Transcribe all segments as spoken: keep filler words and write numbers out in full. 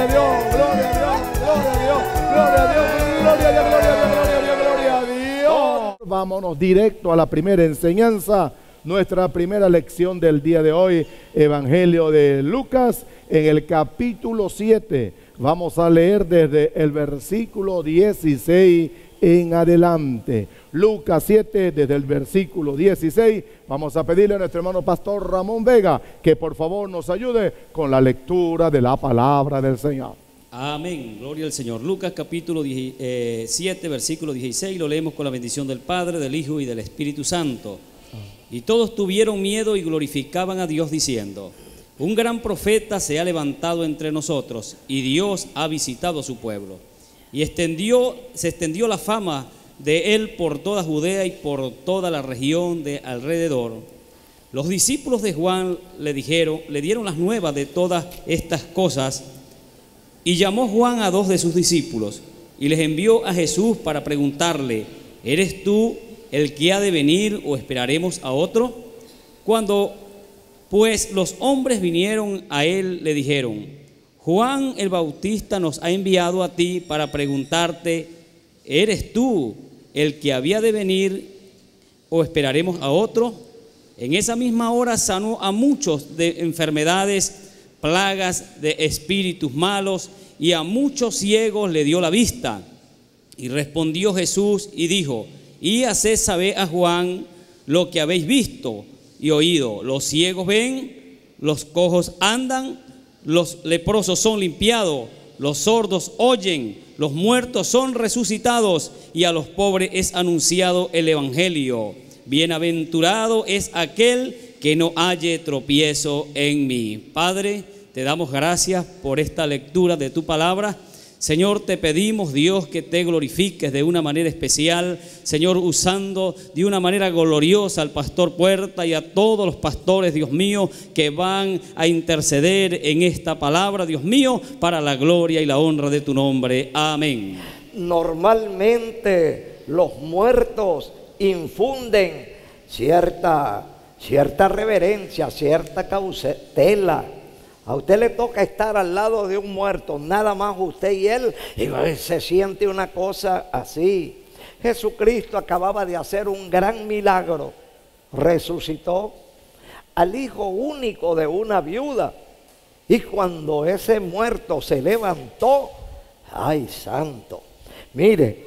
a Dios, gloria a Dios, gloria a Dios, gloria a Dios, gloria a Dios, gloria a Dios, gloria a Dios, gloria a Dios. Vámonos directo a la primera enseñanza, nuestra primera lección del día de hoy, Evangelio de Lucas, en el capítulo siete. Vamos a leer desde el versículo dieciséis en adelante. Lucas siete, desde el versículo dieciséis. Vamos a pedirle a nuestro hermano pastor Ramón Vega que por favor nos ayude con la lectura de la palabra del Señor. Amén, gloria al Señor. Lucas capítulo siete, versículo dieciséis, lo leemos con la bendición del Padre, del Hijo y del Espíritu Santo. Y todos tuvieron miedo y glorificaban a Dios diciendo: un gran profeta se ha levantado entre nosotros y Dios ha visitado a su pueblo. Y extendió, se extendió la fama de él por toda Judea y por toda la región de alrededor. Los discípulos de Juan le dijeron, le dieron las nuevas de todas estas cosas, y llamó Juan a dos de sus discípulos y les envió a Jesús para preguntarle: ¿eres tú el que ha de venir o esperaremos a otro? Cuando pues los hombres vinieron a él, le dijeron: Juan el Bautista nos ha enviado a ti para preguntarte: ¿eres tú el que había de venir o esperaremos a otro? En esa misma hora sanó a muchos de enfermedades, plagas de espíritus malos, y a muchos ciegos le dio la vista. Y respondió Jesús y dijo: y haced saber a Juan lo que habéis visto y oído. Los ciegos ven, los cojos andan, los leprosos son limpiados, los sordos oyen, los muertos son resucitados, y a los pobres es anunciado el evangelio. Bienaventurado es aquel que no halle tropiezo en mí. Padre, te damos gracias por esta lectura de tu palabra. Señor, te pedimos, Dios, que te glorifiques de una manera especial, Señor, usando de una manera gloriosa al pastor Puerta y a todos los pastores, Dios mío, que van a interceder en esta palabra, Dios mío, para la gloria y la honra de tu nombre. Amén. Normalmente los muertos infunden cierta, cierta reverencia, cierta cautela. A usted le toca estar al lado de un muerto, nada más usted y él, y se siente una cosa así. Jesucristo acababa de hacer un gran milagro. Resucitó al hijo único de una viuda. Y cuando ese muerto se levantó, ¡ay, santo! Mire,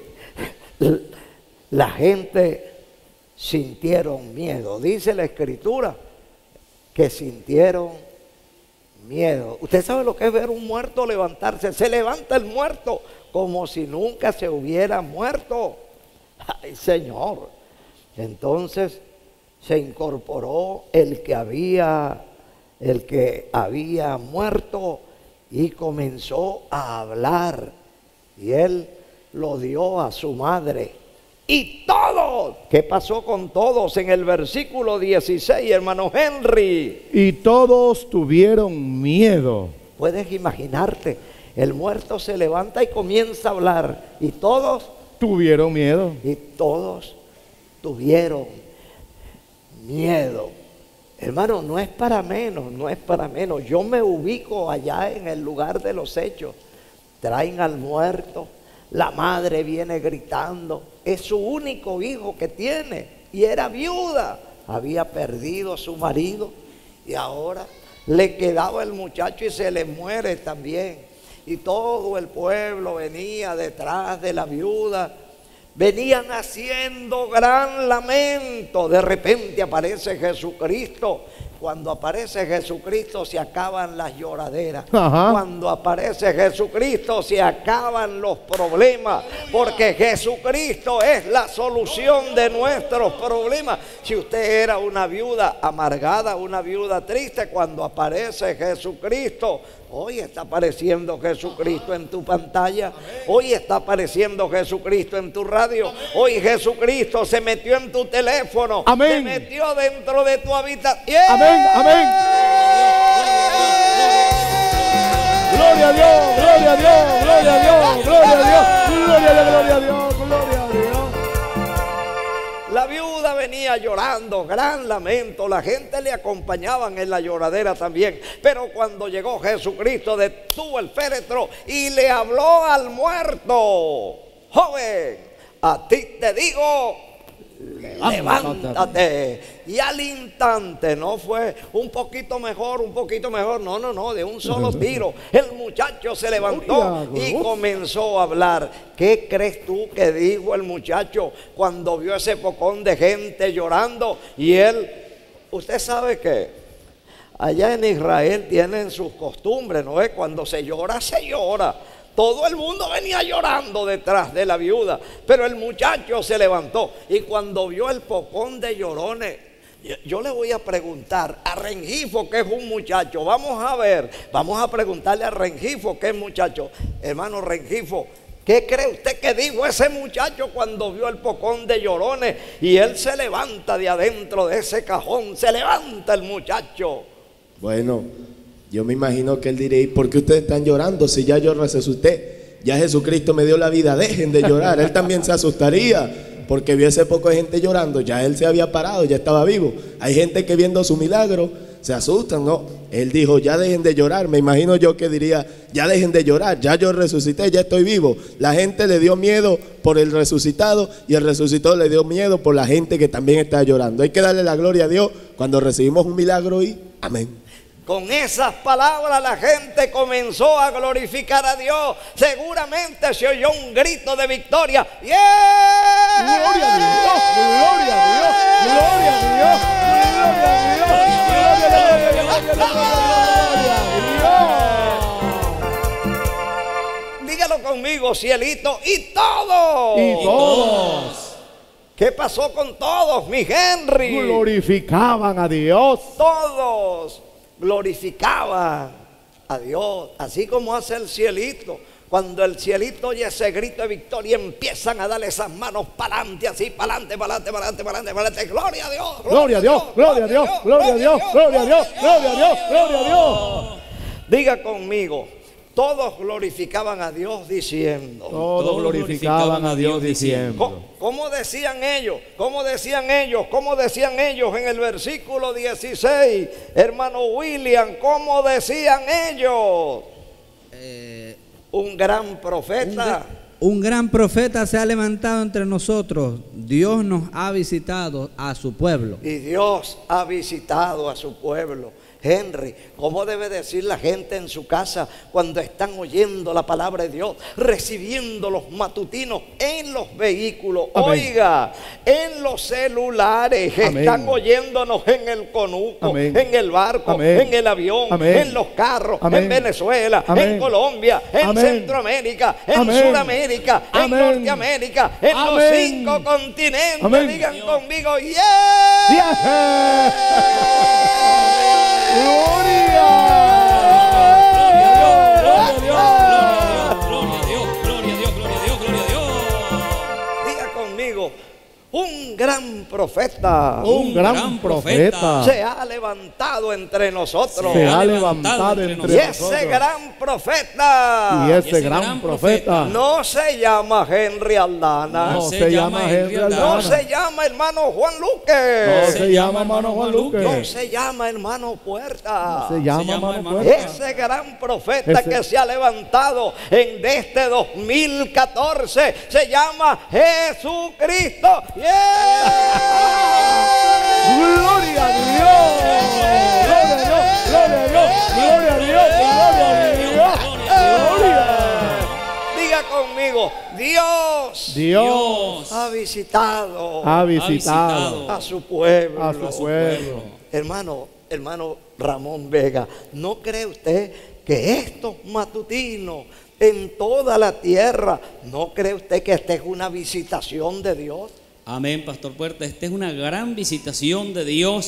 la gente sintieron miedo. Dice la Escritura que sintieron miedo. Usted sabe lo que es ver un muerto levantarse. Se levanta el muerto como si nunca se hubiera muerto. Ay, Señor. Entonces se incorporó el que había, el que había muerto y comenzó a hablar. Y él lo dio a su madre. Y todos, ¿qué pasó con todos? En el versículo dieciséis, hermano Henry. Y todos tuvieron miedo. Puedes imaginarte, el muerto se levanta y comienza a hablar. Y todos tuvieron miedo. Y todos tuvieron miedo. Hermano, no es para menos, no es para menos. Yo me ubico allá en el lugar de los hechos. Traen al muerto. La madre viene gritando. Es su único hijo que tiene y era viuda. Había perdido a su marido y ahora le quedaba el muchacho y se le muere también. Y todo el pueblo venía detrás de la viuda. Venían haciendo gran lamento. De repente aparece Jesucristo. Cuando aparece Jesucristo se acaban las lloraderas. Ajá. Cuando aparece Jesucristo se acaban los problemas. Porque Jesucristo es la solución de nuestros problemas. Si usted era una viuda amargada, una viuda triste, cuando aparece Jesucristo, hoy está apareciendo Jesucristo en tu pantalla. Hoy está apareciendo Jesucristo en tu radio. Hoy Jesucristo se metió en tu teléfono. Amén. Se metió dentro de tu habitación. Amén. Amén. Gloria a Dios, gloria a Dios, gloria a Dios, gloria a Dios, gloria a Dios, gloria a Dios, gloria a Dios. La viuda venía llorando, gran lamento, la gente le acompañaban en la lloradera también. Pero cuando llegó Jesucristo, detuvo el féretro y le habló al muerto: joven, a ti te digo, levántate. Y al instante, no fue un poquito mejor, un poquito mejor, no, no, no, de un solo tiro, el muchacho se levantó y comenzó a hablar. ¿Qué crees tú que dijo el muchacho cuando vio ese pocón de gente llorando? Y él, usted sabe que allá en Israel tienen sus costumbres, ¿no es? Cuando se llora, se llora. Todo el mundo venía llorando detrás de la viuda, pero el muchacho se levantó y cuando vio el pocón de llorones, yo, yo le voy a preguntar a Rengifo, que es un muchacho, vamos a ver, vamos a preguntarle a Rengifo, que es muchacho. Hermano Rengifo, ¿qué cree usted que dijo ese muchacho cuando vio el pocón de llorones? Y él se levanta de adentro de ese cajón, se levanta el muchacho. Bueno, yo me imagino que él diría: ¿y por qué ustedes están llorando si ya yo resucité? Ya Jesucristo me dio la vida, dejen de llorar. Él también se asustaría porque vio ese poco de gente llorando, ya él se había parado, ya estaba vivo. Hay gente que viendo su milagro se asustan, ¿no? Él dijo: ya dejen de llorar. Me imagino yo que diría: ya dejen de llorar, ya yo resucité, ya estoy vivo. La gente le dio miedo por el resucitado y el resucitado le dio miedo por la gente que también está llorando. Hay que darle la gloria a Dios cuando recibimos un milagro y amén. Con esas palabras la gente comenzó a glorificar a Dios. Seguramente se oyó un grito de victoria. ¡Yeah! ¡Gloria a Dios! ¡Gloria a Dios! ¡Gloria a Dios! ¡Gloria a Dios! Dígalo conmigo, cielito. ¡Y todos! ¡Y todos! ¿Qué pasó con todos, mi Henry? Glorificaban a Dios. Todos glorificaban a Dios, así como hace el cielito. Cuando el cielito oye ese grito de victoria, empiezan a darle esas manos para adelante, así, para adelante, para adelante, para adelante, para adelante, para adelante. ¡Gloria a Dios! ¡Gloria a Dios! ¡Gloria a Dios! ¡Gloria a Dios! ¡Gloria a Dios! ¡Gloria a Dios! ¡Gloria a Dios! Diga conmigo: todos glorificaban a Dios diciendo. Todos glorificaban a Dios diciendo. ¿Cómo, cómo decían ellos? ¿Cómo decían ellos? ¿Cómo decían ellos en el versículo dieciséis? Hermano William, ¿cómo decían ellos? Eh, un gran profeta. Un, un gran profeta se ha levantado entre nosotros. Dios nos ha visitado a su pueblo. Y Dios ha visitado a su pueblo. Henry, ¿cómo debe decir la gente en su casa cuando están oyendo la palabra de Dios, recibiendo los matutinos en los vehículos? Amén. Oiga, en los celulares. Amén. Están oyéndonos en el conuco, amén, en el barco, amén, en el avión, amén, en los carros, amén, en Venezuela, amén, en Colombia, en amén, Centroamérica, en amén, Sudamérica, amén, en Norteamérica, en amén, los cinco continentes. Amén. Digan conmigo: ¡yeah! ¡Yeah! ¡Gloria! ¡Gloria a Dios! ¡Gloria a Dios! ¡Gloria a Dios! ¡Gloria a Dios! ¡Gloria a Dios! Diga conmigo: un gran profeta, un gran profeta se ha levantado entre nosotros. Se ha levantado entre nosotros. Y ese gran profeta, y ese gran profeta no se llama Henry Aldana, no se llama Henry Aldana, no se llama hermano Juan Luque, no se llama hermano Juan Luque, no se llama hermano Puerta, no se llama hermano Puerta. Ese gran profeta ese... que se ha levantado en de este dos mil catorce se llama Jesucristo. ¡Yeah! ¡Gloria a Dios! ¡Gloria a Dios! ¡Gloria a Dios! ¡Gloria a Dios! ¡Gloria a Dios! ¡Gloria! Diga conmigo: Dios, Dios ha visitado, ha visitado a su pueblo, a su pueblo. Hermano, hermano Ramón Vega, ¿no cree usted que estos matutinos en toda la tierra, no cree usted que esta es una visitación de Dios? Amén, Pastor Puerta. Esta es una gran visitación de Dios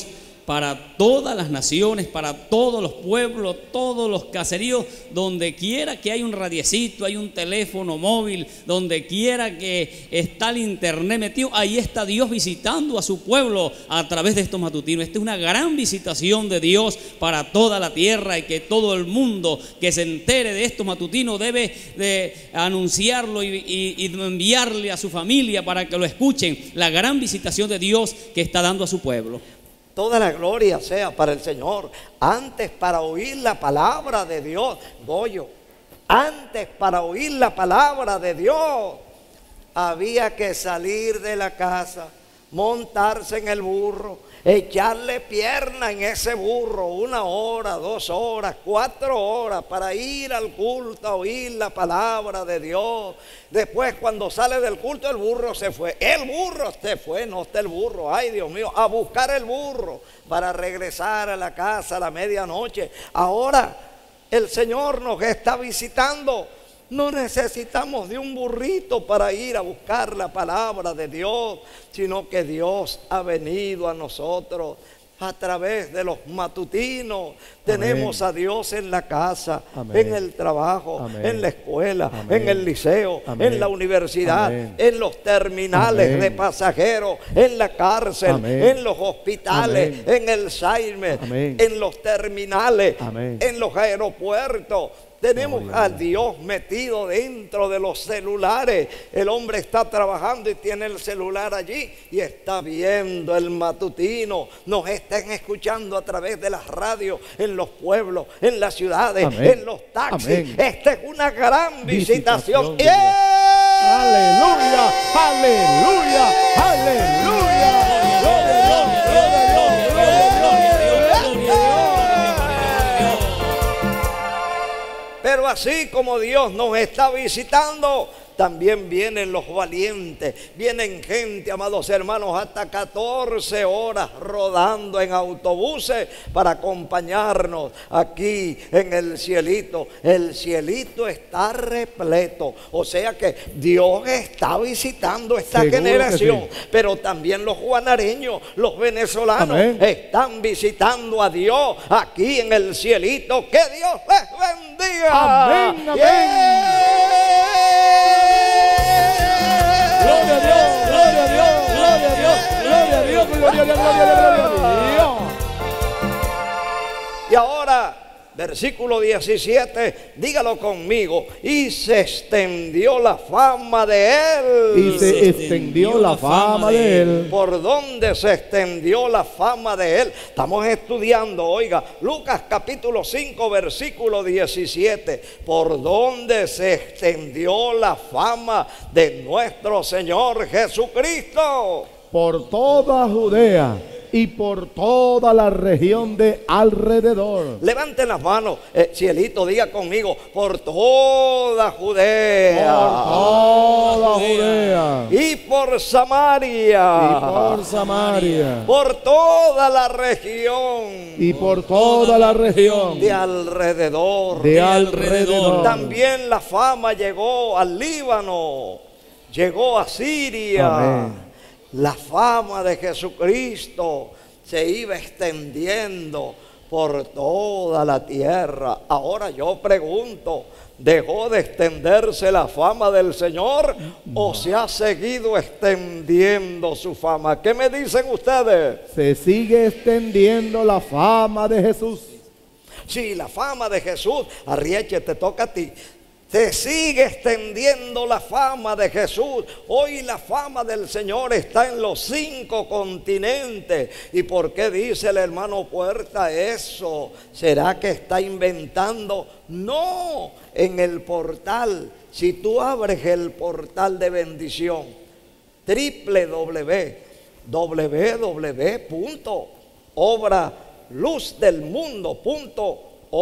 para todas las naciones, para todos los pueblos, todos los caseríos, donde quiera que hay un radiecito, hay un teléfono móvil, donde quiera que está el internet metido, ahí está Dios visitando a su pueblo a través de estos matutinos. Esta es una gran visitación de Dios para toda la tierra, y que todo el mundo que se entere de estos matutinos debe de anunciarlo y, y, y enviarle a su familia para que lo escuchen, la gran visitación de Dios que está dando a su pueblo. Toda la gloria sea para el Señor. Antes, para oír la palabra de Dios, Goyo, antes para oír la palabra de Dios había que salir de la casa, montarse en el burro, echarle pierna en ese burro una hora, dos horas, cuatro horas para ir al culto a oír la palabra de Dios. Después, cuando sale del culto, el burro se fue. El burro se fue, no está el burro. Ay, Dios mío, a buscar el burro para regresar a la casa a la medianoche. Ahora el Señor nos está visitando. No necesitamos de un burrito para ir a buscar la palabra de Dios, sino que Dios ha venido a nosotros a través de los matutinos. Amén. Tenemos a Dios en la casa, amén, en el trabajo, amén, en la escuela, amén, en el liceo, amén, en la universidad, amén, en los terminales, amén, de pasajeros, en la cárcel, amén, en los hospitales, amén, en el Saime, en los terminales, amén, en los aeropuertos. Tenemos a Dios metido dentro de los celulares. El hombre está trabajando y tiene el celular allí y está viendo el matutino. Nos están escuchando a través de las radios, en los pueblos, en las ciudades, amén, en los taxis. Amén. Esta es una gran visitación. visitación ¡Aleluya! ¡Aleluya! ¡Aleluya! ¡Gloria a Dios! ¡Gloria a Dios! Pero así como Dios nos está visitando, también vienen los valientes, vienen gente, amados hermanos, hasta catorce horas rodando en autobuses para acompañarnos aquí en el cielito. El cielito está repleto, o sea que Dios está visitando esta Seguro generación, sí. Pero también los guanareños, los venezolanos, amén, están visitando a Dios aquí en el cielito. Que Dios les bendiga. Amén, amén. Yeah. Gloria a Dios, gloria a Dios, gloria a Dios, gloria a Dios, gloria a Dios, gloria a Dios, gloria a Dios. Y ahora, versículo diecisiete, dígalo conmigo. Y se extendió la fama de él. Y se extendió la fama de él. ¿Por dónde se extendió la fama de él? Estamos estudiando, oiga, Lucas capítulo cinco, versículo diecisiete. ¿Por dónde se extendió la fama de nuestro Señor Jesucristo? Por toda Judea y por toda la región de alrededor. Levanten las manos, eh, cielito, diga conmigo, por toda Judea. Por toda Judea. Y por Samaria. Y por Samaria. Por toda la región. Y por toda la región. De alrededor. De alrededor. También la fama llegó al Líbano. Llegó a Siria. Amén. La fama de Jesucristo se iba extendiendo por toda la tierra. Ahora yo pregunto, ¿dejó de extenderse la fama del Señor o se ha seguido extendiendo su fama? ¿Qué me dicen ustedes? Se sigue extendiendo la fama de Jesús. Sí, la fama de Jesús. Arrieche, te toca a ti. Se sigue extendiendo la fama de Jesús. Hoy la fama del Señor está en los cinco continentes. ¿Y por qué dice el hermano Puerta eso? ¿Será que está inventando? No, en el portal. Si tú abres el portal de bendición, doble u doble u doble u punto obra luz del mundo punto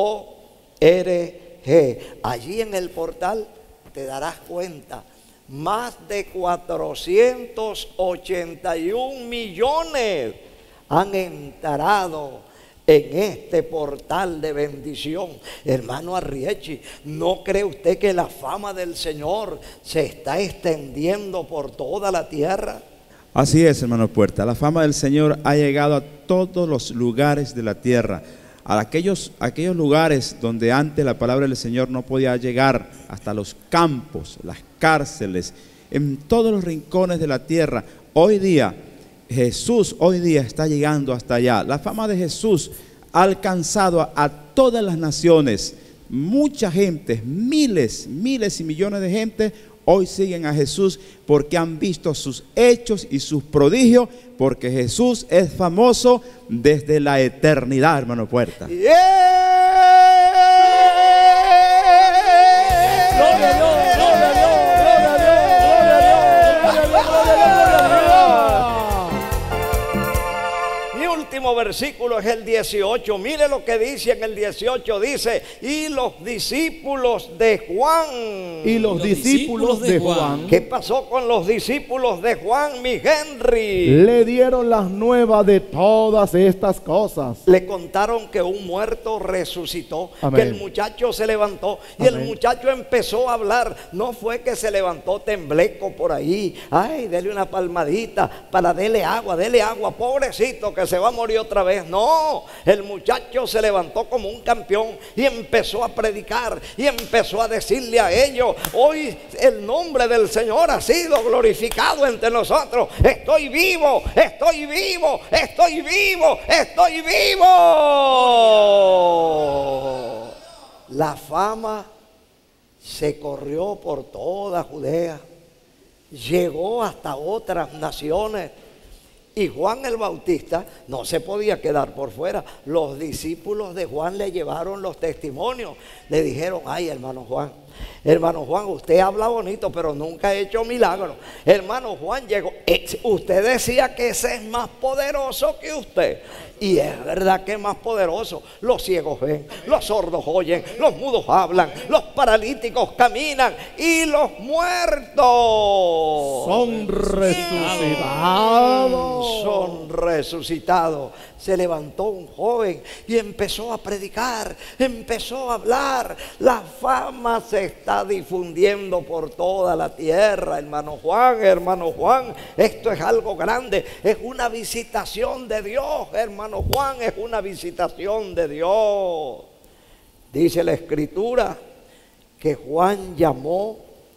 org. Allí en el portal te darás cuenta, más de cuatrocientos ochenta y un millones han entrado en este portal de bendición. Hermano Arriechi, ¿no cree usted que la fama del Señor se está extendiendo por toda la tierra? Así es, hermano Puerta. La fama del Señor ha llegado a todos los lugares de la tierra. A aquellos, aquellos lugares donde antes la palabra del Señor no podía llegar, hasta los campos, las cárceles, en todos los rincones de la tierra. Hoy día, Jesús hoy día está llegando hasta allá. La fama de Jesús ha alcanzado a, a todas las naciones. Mucha gente, miles, miles y millones de gente hoy siguen a Jesús porque han visto sus hechos y sus prodigios, porque Jesús es famoso desde la eternidad, hermano Puerta. Yeah. Gloria a Dios, gloria a Dios, gloria a Dios, gloria a Dios, gloria a Dios, gloria a Dios. Mi último versículo es el dieciocho. Mire lo que dice en el dieciocho. Dice, y los discípulos de Juan. Y los discípulos de Juan, ¿qué pasó con los discípulos de Juan, mi Henry? le dieron las nuevas de todas estas cosas. Le contaron que un muerto resucitó, Amén. que el muchacho se levantó y Amén. el muchacho empezó a hablar. No fue que se levantó tembleco por ahí. Ay, dele una palmadita para dele agua, dele agua, pobrecito que se va a morir otra vez. No, el muchacho se levantó como un campeón y empezó a predicar y empezó a decirle a ellos: hoy el nombre del Señor ha sido glorificado entre nosotros. Estoy vivo, estoy vivo, estoy vivo, estoy vivo. La fama se corrió por toda Judea, llegó hasta otras naciones. Y Juan el Bautista no se podía quedar por fuera. Los discípulos de Juan le llevaron los testimonios. Le dijeron: ay, hermano Juan, hermano Juan, usted habla bonito, pero nunca ha hecho milagros. Hermano Juan llegó. Usted decía que ese es más poderoso que usted. Y es verdad que es más poderoso. Los ciegos ven, los sordos oyen, los mudos hablan, los paralíticos caminan y los muertos Son resucitados. Son resucitados. Se levantó un joven y empezó a predicar, empezó a hablar. La fama se está difundiendo por toda la tierra, hermano Juan, hermano Juan. Esto es algo grande, es una visitación de Dios, hermano Juan, es una visitación de Dios. Dice la Escritura que Juan llamó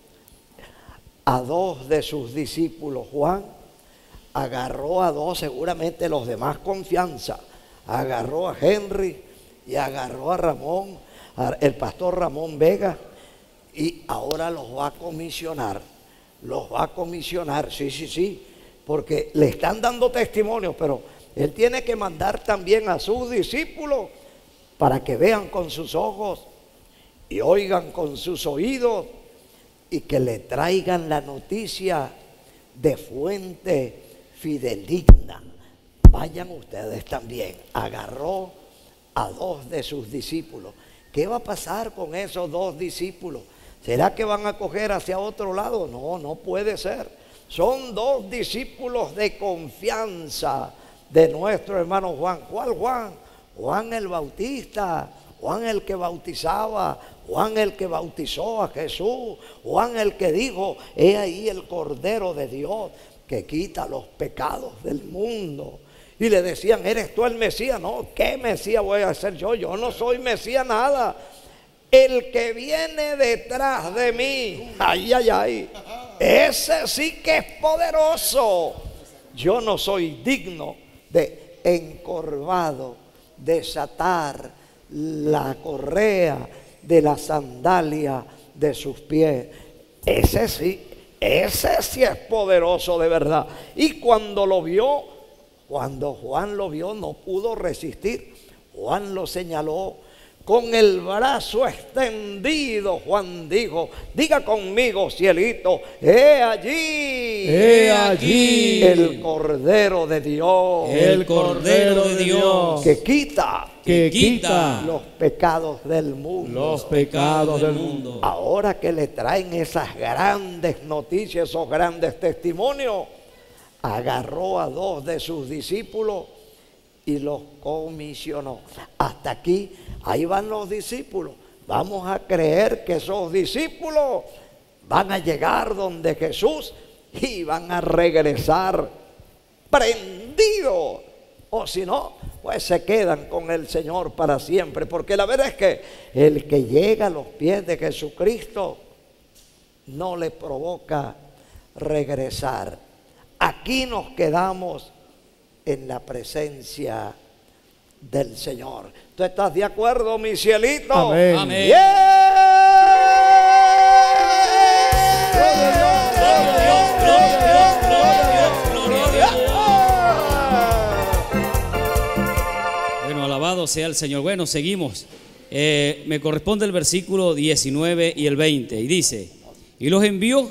a dos de sus discípulos. Juan agarró a dos, seguramente los de más confianza. Agarró a Henry y agarró a Ramón, a el pastor Ramón Vega, y ahora los va a comisionar. Los va a comisionar, sí, sí, sí, porque le están dando testimonio, pero él tiene que mandar también a sus discípulos para que vean con sus ojos y oigan con sus oídos y que le traigan la noticia de fuente fidedigna. Vayan ustedes también. Agarró a dos de sus discípulos. ¿Qué va a pasar con esos dos discípulos? ¿Será que van a coger hacia otro lado? No, no puede ser. Son dos discípulos de confianza de nuestro hermano Juan. ¿Cuál Juan? Juan el Bautista, Juan el que bautizaba, Juan el que bautizó a Jesús, Juan el que dijo: he ahí el Cordero de Dios que quita los pecados del mundo. Y le decían: ¿eres tú el Mesías? No, ¿qué Mesías voy a ser yo? Yo no soy Mesías nada. El que viene detrás de mí, ay, ay, ay, ese sí que es poderoso. Yo no soy digno de, encorvado, desatar la correa de la sandalia de sus pies. Ese sí, ese sí es poderoso de verdad. Y cuando lo vio, cuando Juan lo vio, no pudo resistir. Juan lo señaló con el brazo extendido. Juan dijo: diga conmigo, cielito, he allí, He allí el Cordero de Dios, El Cordero de Dios, que quita que quita quita los pecados del mundo. los pecados del mundo. Ahora que le traen esas grandes noticias, esos grandes testimonios, agarró a dos de sus discípulos y los comisionó. Hasta aquí, ahí van los discípulos. Vamos a creer que esos discípulos van a llegar donde Jesús y van a regresar prendidos. O si no, pues se quedan con el Señor para siempre. Porque la verdad es que el que llega a los pies de Jesucristo no le provoca regresar. Aquí nos quedamos en la presencia del Señor. ¿Tú estás de acuerdo, mi cielito? Amén. Amén. ¡Yeah! Gloria a Dios, gloria a Dios, gloria a Dios, gloria a Dios. Bueno, alabado sea el Señor. Bueno, seguimos. Eh, me corresponde el versículo diecinueve y el veinte. Y dice: y los envió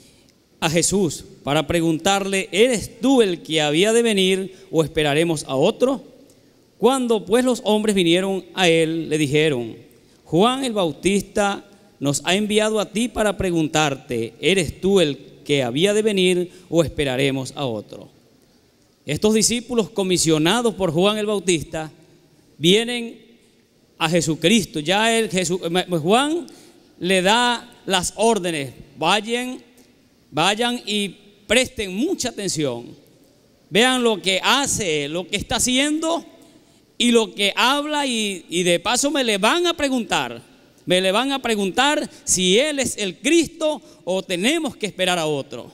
a Jesús para preguntarle: ¿eres tú el que había de venir o esperaremos a otro? Cuando pues los hombres vinieron a él, le dijeron: Juan el Bautista nos ha enviado a ti para preguntarte: ¿eres tú el que había de venir o esperaremos a otro? Estos discípulos comisionados por Juan el Bautista vienen a Jesucristo. Ya el Jesús, Juan le da las órdenes: vayan, vayan y presten mucha atención. Vean lo que hace, lo que está haciendo y lo que habla, y, y de paso me le van a preguntar, me le van a preguntar si Él es el Cristo o tenemos que esperar a otro.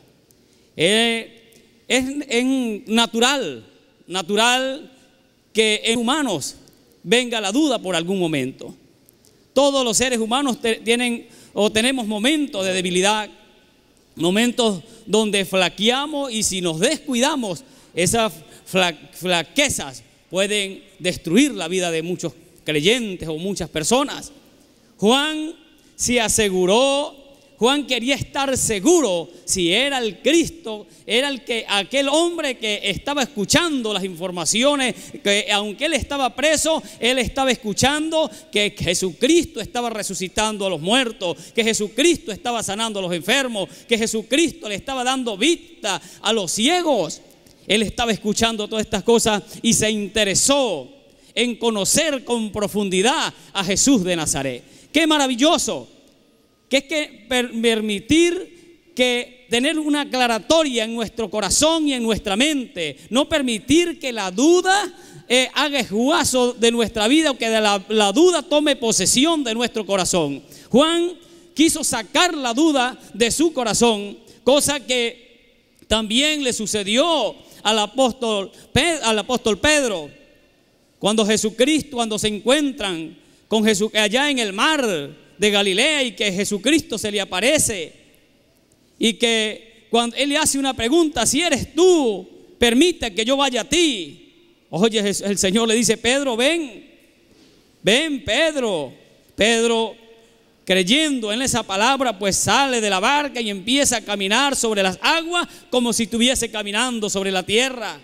Eh, es, es natural, natural que en humanos venga la duda por algún momento. Todos los seres humanos te, tienen o tenemos momentos de debilidad, momentos donde flaqueamos, y si nos descuidamos, esas fla, flaquezas pueden destruir la vida de muchos creyentes o muchas personas. Juan se aseguró, Juan quería estar seguro si era el Cristo, era el que, aquel hombre que estaba escuchando las informaciones, que aunque él estaba preso, él estaba escuchando que Jesucristo estaba resucitando a los muertos, que Jesucristo estaba sanando a los enfermos, que Jesucristo le estaba dando vista a los ciegos. Él estaba escuchando todas estas cosas y se interesó en conocer con profundidad a Jesús de Nazaret. ¡Qué maravilloso! Que es que permitir que tener una aclaratoria en nuestro corazón y en nuestra mente, no permitir que la duda eh, haga esguazo de nuestra vida, o que de la, la duda tome posesión de nuestro corazón. Juan quiso sacar la duda de su corazón, cosa que también le sucedió al apóstol, al apóstol Pedro, cuando Jesucristo, cuando se encuentran con Jesús allá en el mar de Galilea, y que Jesucristo se le aparece, y que cuando él le hace una pregunta: si eres tú, permite que yo vaya a ti. Oye, el Señor le dice: Pedro, ven, ven Pedro. Pedro, creyendo en esa palabra, pues sale de la barca y empieza a caminar sobre las aguas como si estuviese caminando sobre la tierra.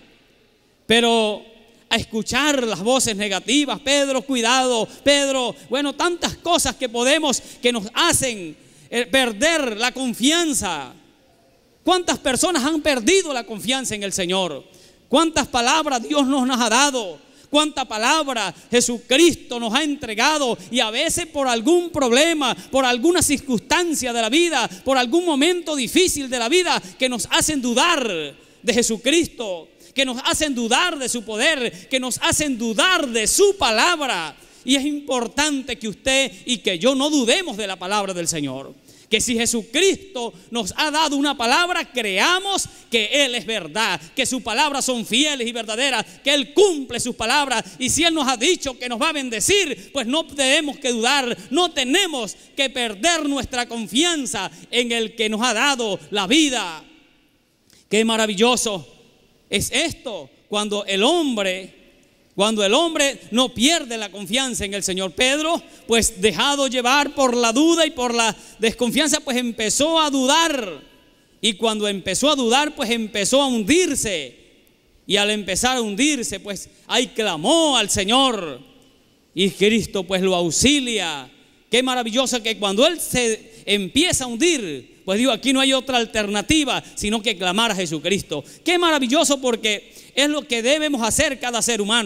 Pero a escuchar las voces negativas: Pedro, cuidado, Pedro, bueno, tantas cosas que podemos, que nos hacen perder la confianza. ¿Cuántas personas han perdido la confianza en el Señor? ¿Cuántas palabras Dios nos ha dado? ¿Cuánta palabra Jesucristo nos ha entregado? Y a veces por algún problema, por alguna circunstancia de la vida, por algún momento difícil de la vida, que nos hacen dudar de Jesucristo, que nos hacen dudar de su poder, que nos hacen dudar de su palabra. Y es importante que usted y que yo no dudemos de la palabra del Señor. Que si Jesucristo nos ha dado una palabra, creamos que Él es verdad, que sus palabras son fieles y verdaderas, que Él cumple sus palabras. Y si Él nos ha dicho que nos va a bendecir, pues no tenemos que dudar, no tenemos que perder nuestra confianza en el que nos ha dado la vida. Qué maravilloso es esto, cuando el hombre... Cuando el hombre no pierde la confianza en el Señor. Pedro, pues dejado llevar por la duda y por la desconfianza, pues empezó a dudar. Y cuando empezó a dudar, pues empezó a hundirse. Y al empezar a hundirse, pues ahí clamó al Señor. Y Cristo pues lo auxilia. Qué maravilloso que cuando él se empieza a hundir, pues digo, aquí no hay otra alternativa sino que clamar a Jesucristo. Qué maravilloso, porque es lo que debemos hacer cada ser humano.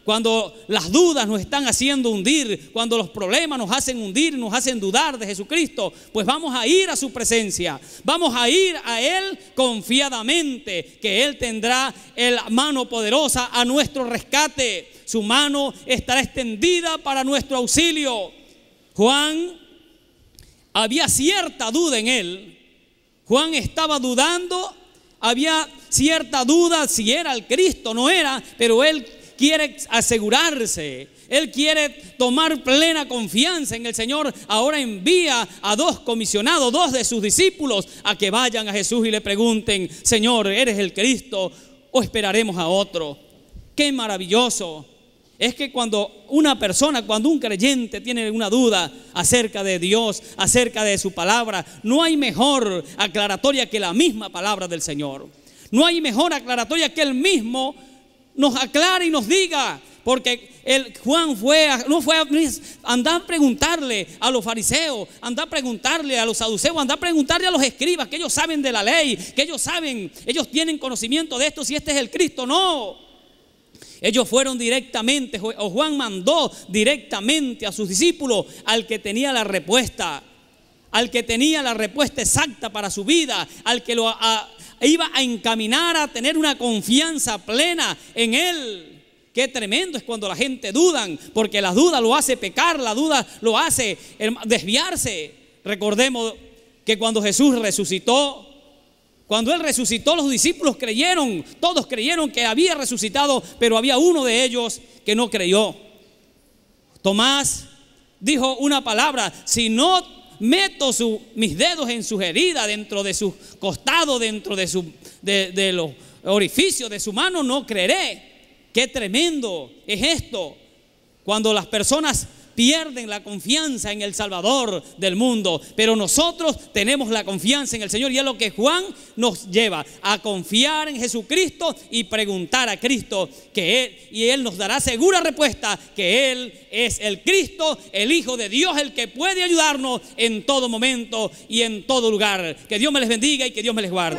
cuando las dudas nos están haciendo hundir, cuando los problemas nos hacen hundir, nos hacen dudar de Jesucristo, pues vamos a ir a su presencia, vamos a ir a Él confiadamente, que Él tendrá la mano poderosa a nuestro rescate. Su mano estará extendida para nuestro auxilio. Juan, había cierta duda en él. Juan estaba dudando, había cierta duda si era el Cristo o no era, pero él quiere asegurarse, él quiere tomar plena confianza en el Señor. Ahora envía a dos comisionados, dos de sus discípulos, a que vayan a Jesús y le pregunten: Señor, ¿eres el Cristo o esperaremos a otro? ¡Qué maravilloso! Es que cuando una persona, cuando un creyente tiene una duda acerca de Dios, acerca de su palabra, no hay mejor aclaratoria que la misma palabra del Señor. No hay mejor aclaratoria que Él mismo nos aclare y nos diga. Porque el Juan fue, no fue a andar a preguntarle a los fariseos, andar a preguntarle a los saduceos, andar a preguntarle a los escribas, que ellos saben de la ley, que ellos saben, ellos tienen conocimiento de esto, si este es el Cristo. No. Ellos fueron directamente, o Juan mandó directamente a sus discípulos, al que tenía la respuesta, al que tenía la respuesta exacta para su vida, al que lo a, iba a encaminar a tener una confianza plena en Él. Qué tremendo es cuando la gente dudan, porque la duda lo hace pecar, la duda lo hace desviarse. Recordemos que cuando Jesús resucitó, Cuando Él resucitó, los discípulos creyeron, todos creyeron que había resucitado, pero había uno de ellos que no creyó. Tomás dijo una palabra: si no meto su, mis dedos en sus heridas, dentro de sus costados, dentro de, su, de, de los orificios de su mano, no creeré. Qué tremendo es esto, cuando las personas pierden la confianza en el Salvador del mundo, pero nosotros tenemos la confianza en el Señor, y es lo que Juan nos lleva a confiar en Jesucristo y preguntar a Cristo, que Él, y Él nos dará segura respuesta, que Él es el Cristo, el Hijo de Dios, el que puede ayudarnos en todo momento y en todo lugar. Que Dios me les bendiga y que Dios me les guarde.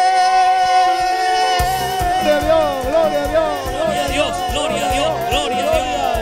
Gloria a Dios, gloria a Dios, gloria a Dios, gloria a Dios, gloria a Dios.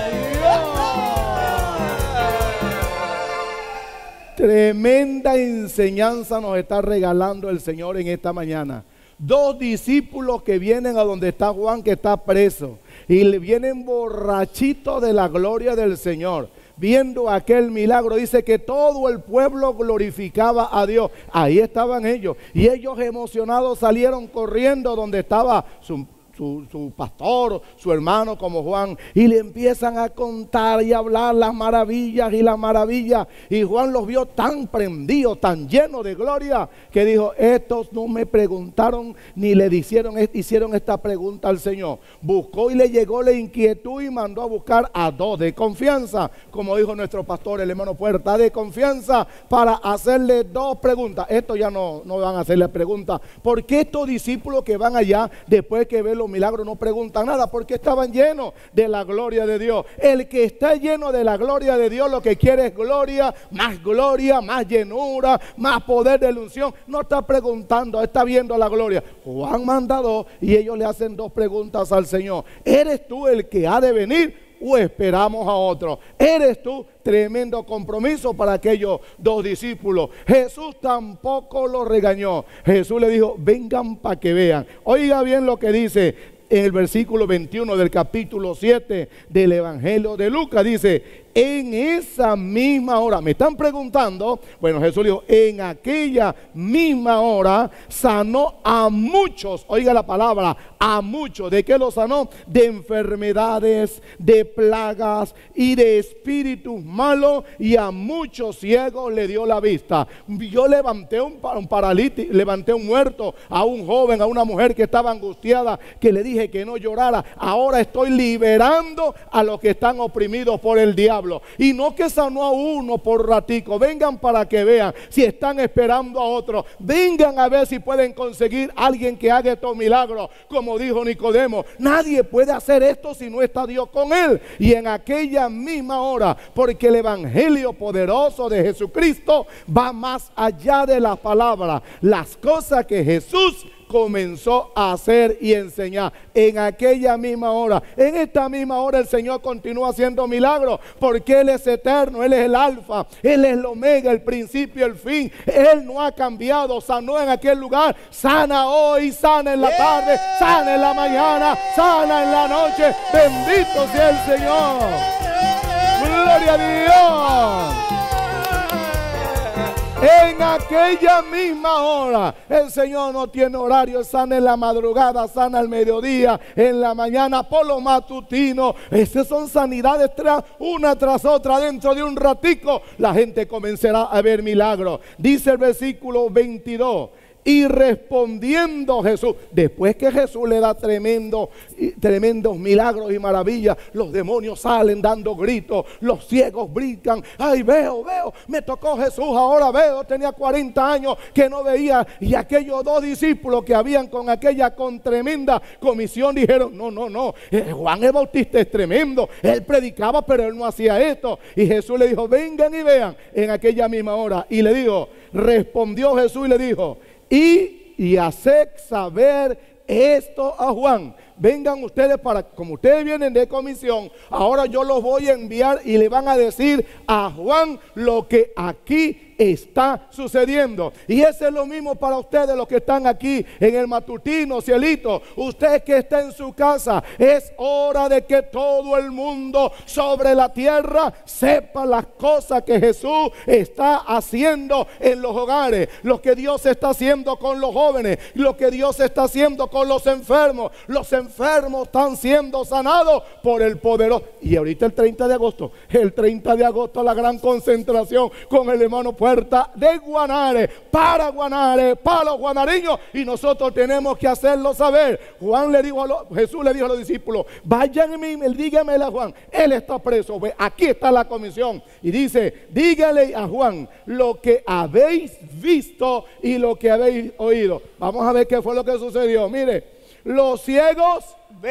Tremenda enseñanza nos está regalando el Señor en esta mañana. Dos discípulos que vienen a donde está Juan, que está preso, y le vienen borrachitos de la gloria del Señor, viendo aquel milagro. Dice que todo el pueblo glorificaba a Dios. Ahí estaban ellos, y ellos emocionados salieron corriendo donde estaba su Su, su pastor, su hermano como Juan, y le empiezan a contar y hablar las maravillas y las maravillas. Y Juan los vio tan prendidos, tan llenos de gloria, que dijo: estos no me preguntaron ni le hicieron, hicieron esta pregunta al Señor. Buscó y le llegó la inquietud y mandó a buscar a dos de confianza, como dijo nuestro pastor, el hermano Puerta, de confianza, para hacerle dos preguntas. Estos ya no, no van a hacerle preguntas, porque estos discípulos que van allá, después que ven los milagros, no preguntan nada, porque estaban llenos de la gloria de Dios. El que está lleno de la gloria de Dios, lo que quiere es gloria, más gloria, más llenura, más poder de la unción. No está preguntando, está viendo la gloria. Juan manda dos, y ellos le hacen dos preguntas al Señor: ¿eres tú el que ha de venir o esperamos a otro? ¿Eres tú? Tremendo compromiso para aquellos dos discípulos. Jesús tampoco los regañó. Jesús le dijo: vengan para que vean. Oiga bien lo que dice en el versículo veintiuno del capítulo siete del Evangelio de Lucas. Dice: en esa misma hora, me están preguntando, bueno, Jesús dijo: en aquella misma hora sanó a muchos. Oiga la palabra, a muchos. ¿De qué los sanó? De enfermedades, de plagas y de espíritus malos, y a muchos ciegos le dio la vista. Yo levanté un, un paralítico, levanté un muerto, a un joven, a una mujer que estaba angustiada, que le dije que no llorara. Ahora estoy liberando a los que están oprimidos por el diablo. Y no que sanó a uno por ratico. Vengan para que vean. Si están esperando a otro, vengan a ver si pueden conseguir a alguien que haga estos milagros. Como dijo Nicodemo, nadie puede hacer esto si no está Dios con él. Y en aquella misma hora, porque el evangelio poderoso de Jesucristo va más allá de las palabras. Las cosas que Jesús comenzó a hacer y enseñar. En aquella misma hora, en esta misma hora el Señor continúa haciendo milagros, porque Él es eterno, Él es el alfa, Él es el omega, el principio, el fin. Él no ha cambiado. Sanó en aquel lugar, sana hoy, sana en la tarde, sana en la mañana, sana en la noche. Bendito sea el Señor. Gloria a Dios. En aquella misma hora, el Señor no tiene horario, sana en la madrugada, sana al mediodía, en la mañana, por lo matutino. Esas son sanidades tras, una tras otra. Dentro de un ratico, la gente comenzará a ver milagros. Dice el versículo veintidós. Y respondiendo Jesús, después que Jesús le da tremendo, tremendos milagros y maravillas, los demonios salen dando gritos, los ciegos brincan. Ay, veo, veo, me tocó Jesús, ahora veo. Tenía cuarenta años que no veía. Y aquellos dos discípulos que habían con aquella con tremenda comisión dijeron, no, no, no, eh, Juan el Bautista es tremendo, él predicaba pero él no hacía esto. Y Jesús le dijo, vengan y vean. En aquella misma hora, y le dijo, respondió Jesús y le dijo, Y, y haced saber esto a Juan. Vengan ustedes para, como ustedes vienen de comisión, ahora yo los voy a enviar y le van a decir a Juan lo que aquí está sucediendo. Y eso es lo mismo para ustedes, los que están aquí en el matutino, cielito. Usted que está en su casa, es hora de que todo el mundo sobre la tierra sepa las cosas que Jesús está haciendo en los hogares, lo que Dios está haciendo con los jóvenes, lo que Dios está haciendo con los enfermos. Los enfermos están siendo sanados por el poderoso. Y ahorita el treinta de agosto, el treinta de agosto, la gran concentración con el hermano Puerta de Guanare, para Guanare, para los guanareños, y nosotros tenemos que hacerlo saber. Juan le dijo a los, Jesús le dijo a los discípulos, vayan y díganmele a Juan, él está preso, ve, aquí está la comisión. Y dice, díganle a Juan lo que habéis visto y lo que habéis oído. Vamos a ver qué fue lo que sucedió. Mire, los ciegos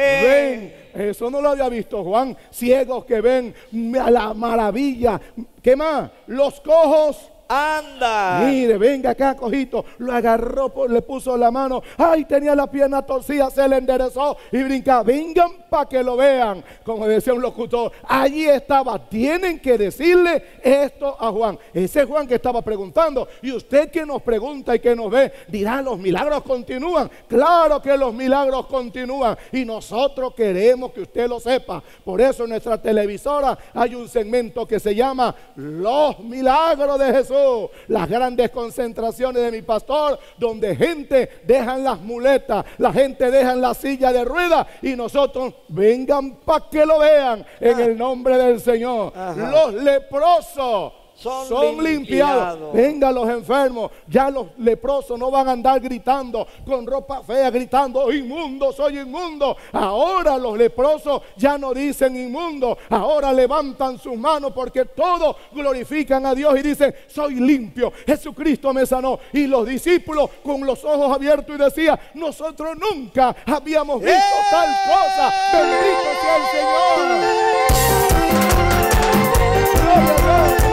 ven. ven. Eso no lo había visto Juan. Ciegos que ven la maravilla. ¿Qué más? Los cojos anda. Mire, venga acá, cojito. Lo agarró, le puso la mano. Ay, tenía la pierna torcida, se le enderezó y brinca. Vengan para que lo vean. Como decía un locutor, allí estaba. Tienen que decirle esto a Juan. Ese Juan que estaba preguntando. Y usted que nos pregunta y que nos ve, dirá, los milagros continúan. Claro que los milagros continúan. Y nosotros queremos que usted lo sepa. Por eso en nuestra televisora hay un segmento que se llama Los Milagros de Jesús. Las grandes concentraciones de mi pastor, donde gente dejan las muletas, la gente dejan la silla de ruedas, y nosotros vengan para que lo vean en el nombre del Señor. Ajá. Los leprosos son, son limpiados. limpiados. Venga, los enfermos. Ya los leprosos no van a andar gritando con ropa fea, gritando, inmundo, soy inmundo. Ahora los leprosos ya no dicen inmundo. Ahora levantan sus manos, porque todos glorifican a Dios y dicen, soy limpio, Jesucristo me sanó. Y los discípulos con los ojos abiertos y decían, nosotros nunca habíamos visto ¡Eh! tal cosa. Bendito sea el Señor. Gloria a Dios.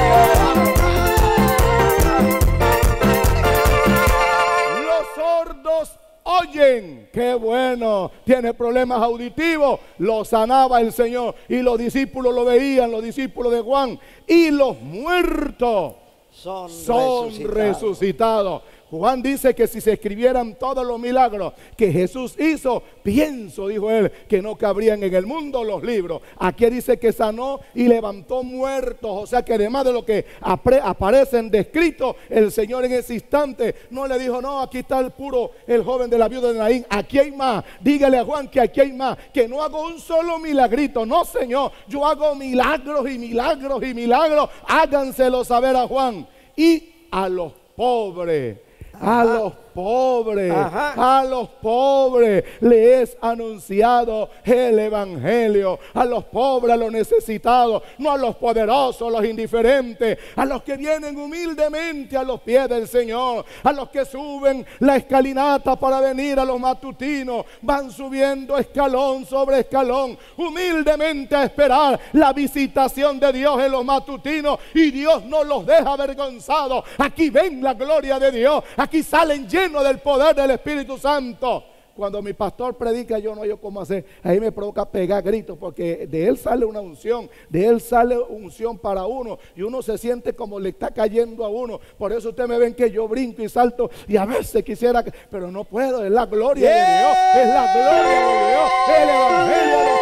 Los sordos oyen. Qué bueno. Tiene problemas auditivos, lo sanaba el Señor, y los discípulos lo veían, los discípulos de Juan. Y los muertos son, son resucitados. resucitados. Juan dice que si se escribieran todos los milagros que Jesús hizo, pienso, dijo él, que no cabrían en el mundo los libros. Aquí dice que sanó y levantó muertos. O sea que además de lo que aparecen descritos, el Señor en ese instante no le dijo, no, aquí está el puro, el joven de la viuda de Naín. Aquí hay más. Dígale a Juan que aquí hay más. Que no hago un solo milagrito. No, Señor, yo hago milagros y milagros y milagros. Háganselo saber a Juan. Y a los pobres. Ajá. A los pobres, Ajá. a los pobres le es anunciado el evangelio. A los pobres, a los necesitados, no a los poderosos, a los indiferentes, a los que vienen humildemente a los pies del Señor, a los que suben la escalinata para venir a los matutinos, van subiendo escalón sobre escalón, humildemente a esperar la visitación de Dios en los matutinos, y Dios no los deja avergonzados. Aquí ven la gloria de Dios, aquí salen llenos lleno del poder del Espíritu Santo. Cuando mi pastor predica, yo no yo cómo hacer. Ahí me provoca pegar gritos, porque de él sale una unción, de él sale unción para uno, y uno se siente como le está cayendo a uno. Por eso ustedes me ven que yo brinco y salto, y a veces quisiera, pero no puedo. Es la gloria de Dios, es la gloria de Dios, el evangelio de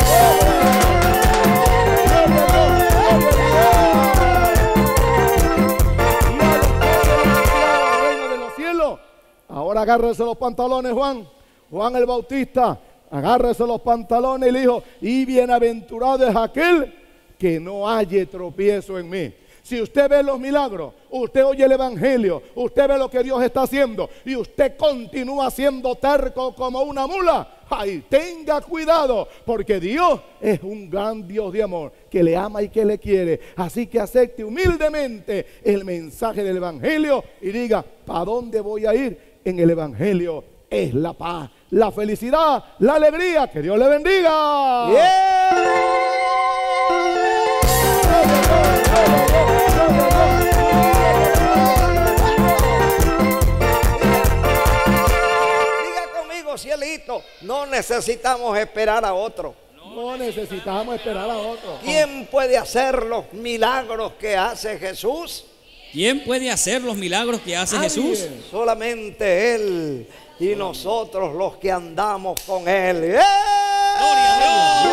Dios. Ahora agárrese los pantalones, Juan. Juan el Bautista, agárrese los pantalones y le dijo, y bienaventurado es aquel que no halle tropiezo en mí. Si usted ve los milagros, usted oye el evangelio, usted ve lo que Dios está haciendo y usted continúa siendo terco como una mula, ay, tenga cuidado, porque Dios es un gran Dios de amor que le ama y que le quiere. Así que acepte humildemente el mensaje del evangelio y diga, ¿para dónde voy a ir? En el evangelio es la paz, la felicidad, la alegría. Que Dios le bendiga. Yeah. Diga conmigo, cielito, no necesitamos esperar a otro. No necesitamos esperar a otro. ¿Quién puede hacer los milagros que hace Jesús? ¿Quién puede hacer los milagros que hace Nadie. Jesús? Solamente Él y nosotros los que andamos con Él. ¡Eh! ¡Gloria a Dios!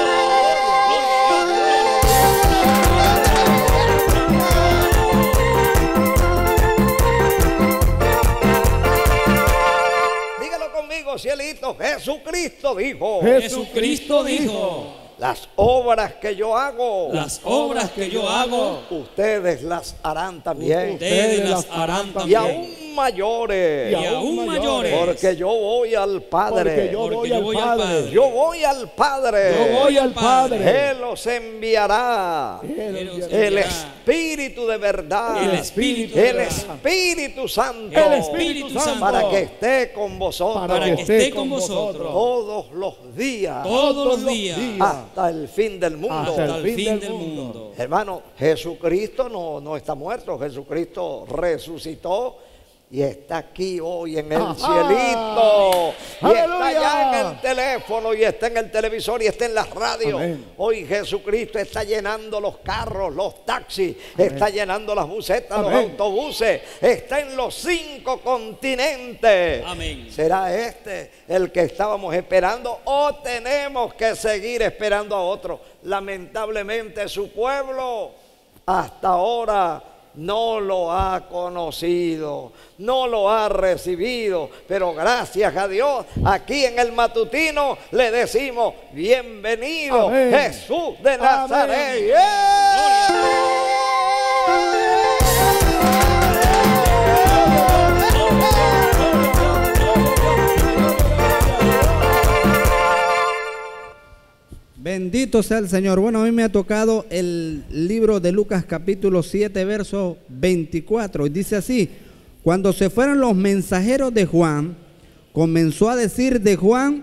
Dígalo conmigo, cielito. Jesucristo dijo. Jesucristo dijo, Las obras que yo hago, las obras que yo hago, ustedes las harán también. ustedes las harán Y también. aún mayores. Y aún mayores. Porque yo voy al Padre. Porque yo Porque voy yo al voy al Padre. Padre. Yo voy al Padre. Yo voy al Padre. Él los enviará. Él Él os enviará. El enviará. Espíritu de verdad. El Espíritu de El verdad. Espíritu Santo. El Espíritu Santo. Para que esté con vosotros. Para Para que esté con vosotros todos los días. todos los días Hasta el fin del mundo. hasta el fin del mundo. Hermano, Jesucristo no, no está muerto. Jesucristo resucitó y está aquí hoy en el Ajá. cielito. Y Aleluya. está allá en el teléfono, y está en el televisor, y está en las radios. Amén. Hoy Jesucristo está llenando los carros, los taxis, está llenando las busetas, Amén. los autobuses, está en los cinco continentes. Amén. ¿Será este el que estábamos esperando o tenemos que seguir esperando a otro? Lamentablemente su pueblo hasta ahora no lo ha conocido, no lo ha recibido, pero gracias a Dios, aquí en el matutino le decimos, bienvenido, Amén. Jesús de Nazaret. Amén. ¡Yeah! Bendito sea el Señor. Bueno, a mí me ha tocado el libro de Lucas capítulo siete, verso veinticuatro. Y dice así: cuando se fueron los mensajeros de Juan, comenzó a decir de Juan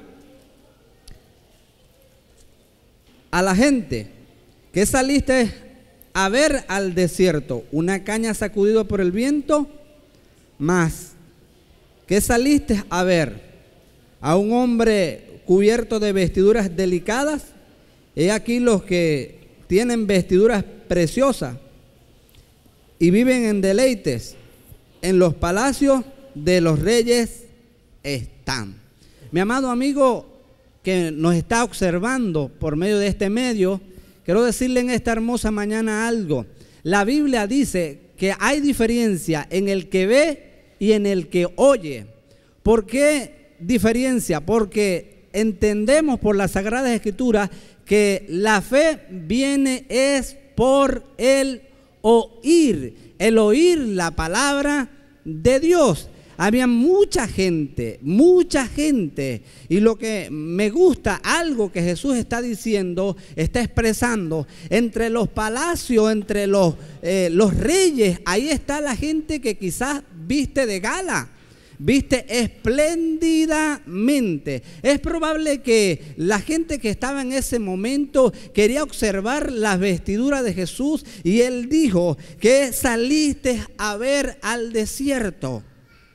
a la gente: ¿qué saliste a ver al desierto? ¿Una caña sacudida por el viento? Más, ¿qué saliste a ver? ¿A un hombre cubierto de vestiduras delicadas? He aquí los que tienen vestiduras preciosas y viven en deleites, en los palacios de los reyes están. Mi amado amigo que nos está observando por medio de este medio, quiero decirle en esta hermosa mañana algo. La Biblia dice que hay diferencia en el que ve y en el que oye. ¿Por qué diferencia? Porque entendemos por las Sagradas Escrituras que la fe viene es por el oír, el oír la palabra de Dios. Había mucha gente, mucha gente, y lo que me gusta, algo que Jesús está diciendo, está expresando, entre los palacios, entre los, eh, los reyes, ahí está la gente que quizás viste de gala, viste espléndidamente. Es probable que la gente que estaba en ese momento quería observar las vestiduras de Jesús, y él dijo que saliste a ver al desierto.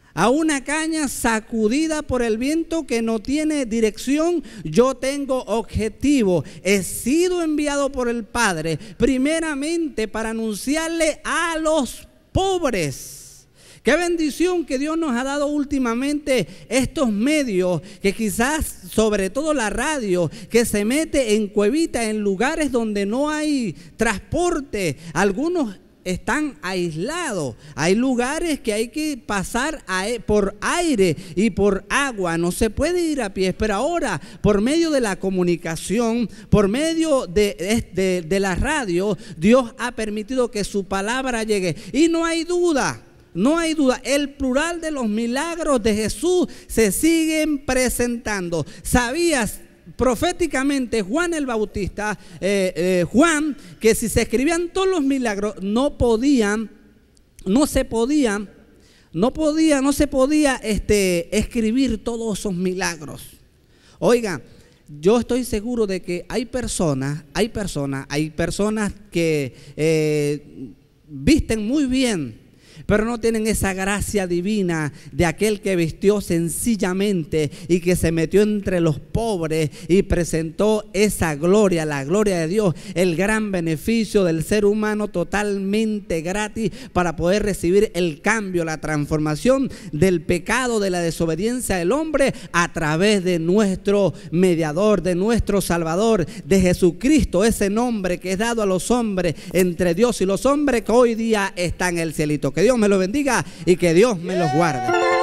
a una caña sacudida por el viento que no tiene dirección. Yo tengo objetivo. He sido enviado por el Padre primeramente para anunciarle a los pobres. Qué bendición que Dios nos ha dado últimamente estos medios, que quizás sobre todo la radio, que se mete en cuevitas, en lugares donde no hay transporte. Algunos están aislados. Hay lugares que hay que pasar a, por aire y por agua. No se puede ir a pie. Pero ahora, por medio de la comunicación, por medio de, de, de la radio, Dios ha permitido que su palabra llegue. Y no hay duda. No hay duda, el plural de los milagros de Jesús se siguen presentando. ¿Sabías proféticamente Juan el Bautista, eh, eh, Juan, que si se escribían todos los milagros, no podían, no se podían, no podía, no se podía este, escribir todos esos milagros? Oiga, yo estoy seguro de que hay personas, hay personas, hay personas que eh, visten muy bien, pero no tienen esa gracia divina de aquel que vistió sencillamente y que se metió entre los pobres y presentó esa gloria, la gloria de Dios, el gran beneficio del ser humano totalmente gratis para poder recibir el cambio, la transformación del pecado, de la desobediencia del hombre a través de nuestro mediador, de nuestro Salvador, de Jesucristo, ese nombre que es dado a los hombres entre Dios y los hombres, que hoy día está en el cielito. Que Dios me lo bendiga y que Dios me los guarde.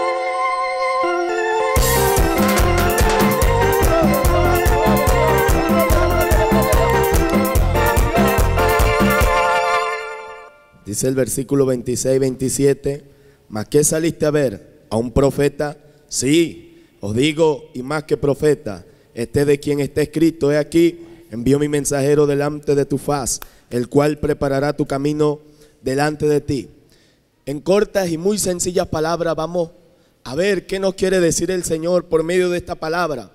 Dice el versículo veintiséis, veintisiete, ¿mas qué saliste a ver? ¿A un profeta? Sí, os digo, y más que profeta, este de quien está escrito, he aquí, envío mi mensajero delante de tu faz, el cual preparará tu camino delante de ti. En cortas y muy sencillas palabras vamos a ver qué nos quiere decir el Señor por medio de esta palabra.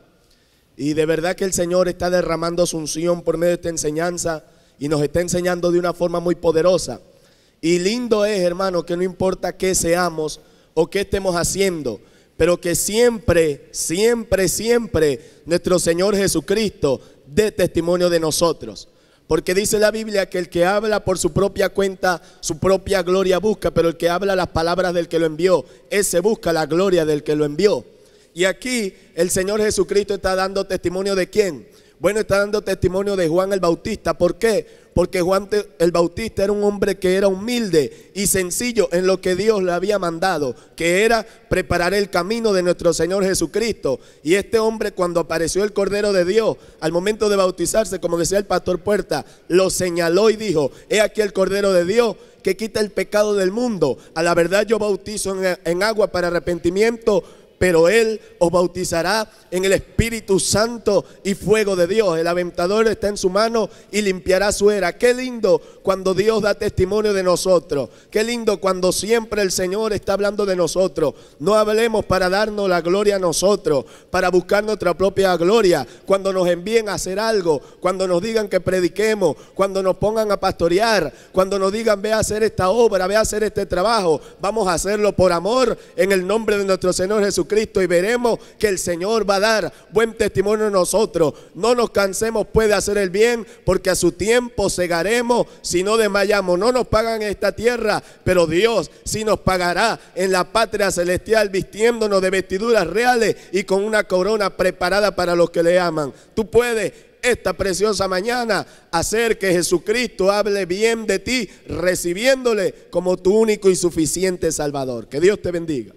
Y de verdad que el Señor está derramando su unción por medio de esta enseñanza y nos está enseñando de una forma muy poderosa. Y lindo es, hermano, que no importa qué seamos o qué estemos haciendo, pero que siempre, siempre, siempre nuestro Señor Jesucristo dé testimonio de nosotros. Porque dice la Biblia que el que habla por su propia cuenta, su propia gloria busca, pero el que habla las palabras del que lo envió, ese busca la gloria del que lo envió. Y aquí el Señor Jesucristo está dando testimonio ¿de quién? Bueno, está dando testimonio de Juan el Bautista. ¿Por qué? Porque Juan el Bautista era un hombre que era humilde y sencillo en lo que Dios le había mandado, que era preparar el camino de nuestro Señor Jesucristo. Y este hombre, cuando apareció el Cordero de Dios, al momento de bautizarse, como decía el pastor Puerta, lo señaló y dijo: he aquí el Cordero de Dios que quita el pecado del mundo. A la verdad yo bautizo en, en agua para arrepentimiento, pero Él os bautizará en el Espíritu Santo y fuego de Dios. El aventador está en su mano y limpiará su era. Qué lindo cuando Dios da testimonio de nosotros. Qué lindo cuando siempre el Señor está hablando de nosotros. No hablemos para darnos la gloria a nosotros, para buscar nuestra propia gloria. Cuando nos envíen a hacer algo, cuando nos digan que prediquemos, cuando nos pongan a pastorear, cuando nos digan ve a hacer esta obra, ve a hacer este trabajo, vamos a hacerlo por amor en el nombre de nuestro Señor Jesucristo. Cristo, y veremos que el Señor va a dar buen testimonio de nosotros. No nos cansemos pues de hacer el bien, porque a su tiempo segaremos si no desmayamos. No nos pagan en esta tierra, pero Dios sí nos pagará en la patria celestial, vistiéndonos de vestiduras reales y con una corona preparada para los que le aman. Tú puedes esta preciosa mañana hacer que Jesucristo hable bien de ti, recibiéndole como tu único y suficiente Salvador. Que Dios te bendiga.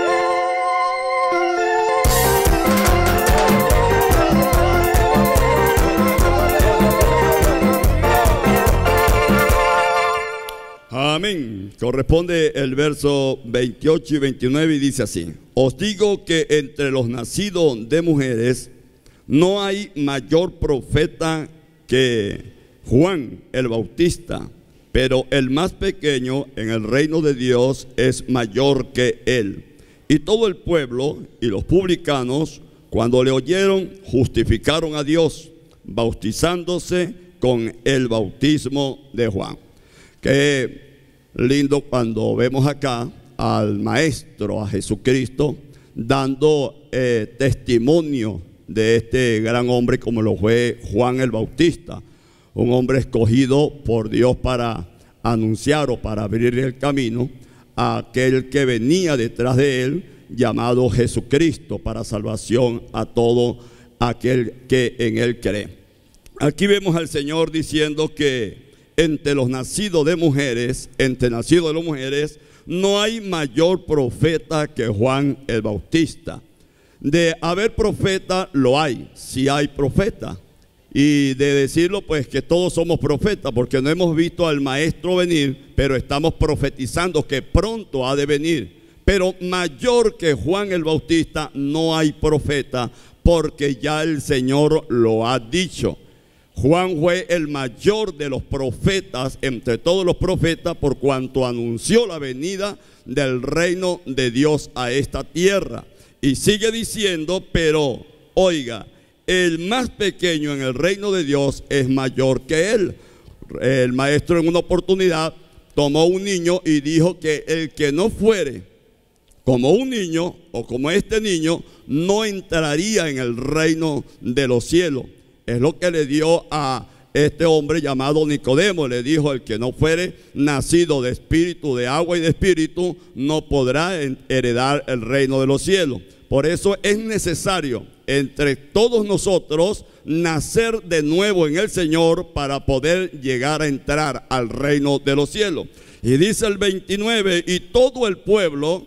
Amén. Corresponde el verso veintiocho y veintinueve y dice así: os digo que entre los nacidos de mujeres no hay mayor profeta que Juan el Bautista, pero el más pequeño en el reino de Dios es mayor que él. Y todo el pueblo y los publicanos, cuando le oyeron, justificaron a Dios, bautizándose con el bautismo de Juan. Qué lindo cuando vemos acá al Maestro, a Jesucristo, dando eh, testimonio de este gran hombre como lo fue Juan el Bautista, un hombre escogido por Dios para anunciar o para abrir el camino a aquel que venía detrás de él, llamado Jesucristo, para salvación a todo aquel que en él cree. Aquí vemos al Señor diciendo que entre los nacidos de mujeres, entre nacidos de las mujeres, no hay mayor profeta que Juan el Bautista. De haber profeta, lo hay, sí hay profeta. Y de decirlo, pues que todos somos profetas, porque no hemos visto al Maestro venir, pero estamos profetizando que pronto ha de venir. Pero mayor que Juan el Bautista no hay profeta, porque ya el Señor lo ha dicho. Juan fue el mayor de los profetas, entre todos los profetas, por cuanto anunció la venida del reino de Dios a esta tierra. Y sigue diciendo, pero oiga, el más pequeño en el reino de Dios es mayor que él. El Maestro en una oportunidad tomó un niño y dijo que el que no fuere como un niño o como este niño no entraría en el reino de los cielos. Es lo que le dio a este hombre llamado Nicodemo. Le dijo, el que no fuere nacido de espíritu, de agua y de espíritu, no podrá heredar el reino de los cielos. Por eso es necesario entre todos nosotros nacer de nuevo en el Señor para poder llegar a entrar al reino de los cielos. Y dice el veintinueve, y todo el pueblo